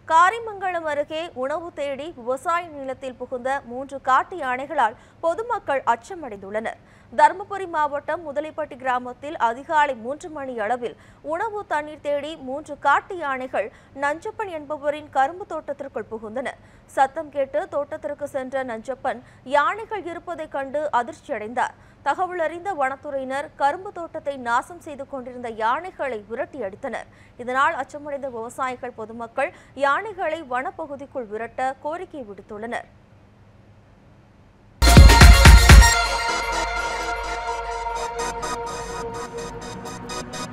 காரிமங்கலம் அருகே உணவு தேடி விவசாய நிலத்தில் புகுந்த 3 காட்டு யானைகளால் பொதுமக்கள் அச்சமடைந்துள்ளனர். தருமபுரி மாவட்டம் முதலைப்பட்டி கிராமத்தில் அதிகாலை 3 மணி அளவில் உணவு தண்ணீர் தேடி 3 காட்டு யானைகள் நஞ்சப்பன் என்பவரின் கரும்பு தோட்டத்திற்குள் புகுந்தன. சத்தம் கேட்டு தோட்டத்திற்கு சென்ற நஞ்சப்பன் யானைகள் இருப்பதைக் கண்டு அதிர்ச்சியடைந்தார். தகவல் அறிந்த வனத்துறையினர் கரும்பு தோட்டத்தை நாசம் செய்து கொண்டிருந்த யானைகளை விரட்டி அடித்தனர். இதனால் அச்சமடைந்த விவசாயிகள், பொதுமக்கள் யானைகளை வனப்பகுதிக்குள் விரட்ட கோரிக்கை விடுத்துள்ளனர்.